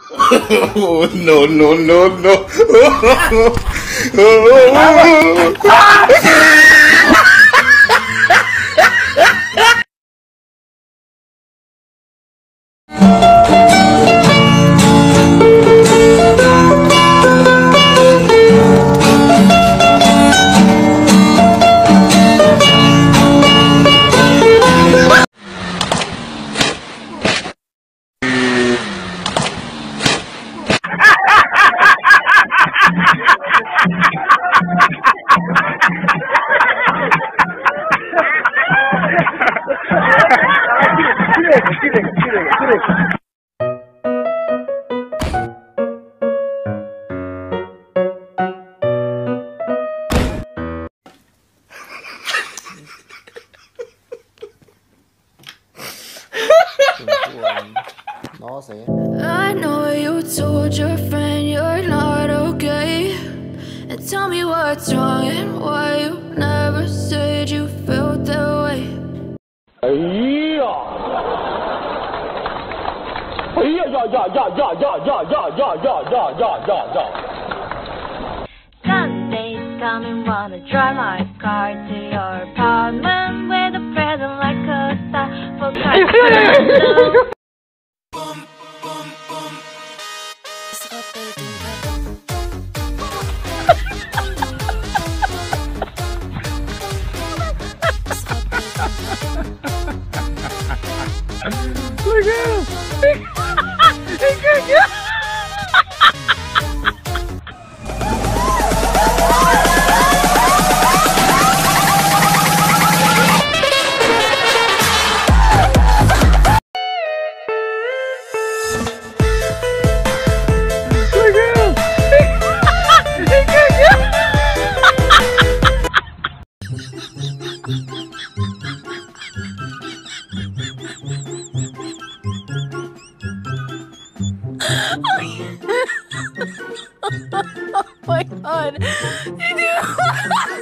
Oh, no, no, no, no. I know you told your friend you're not okay, and tell me what's wrong and why you never said you felt that way. Sunday's coming, wanna drive my car to your apartment with a present like a star for Christmas. Look at him! He can't get Oh my god.